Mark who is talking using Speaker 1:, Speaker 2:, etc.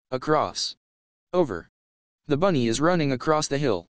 Speaker 1: Across. Over. The bunny is running across the hill.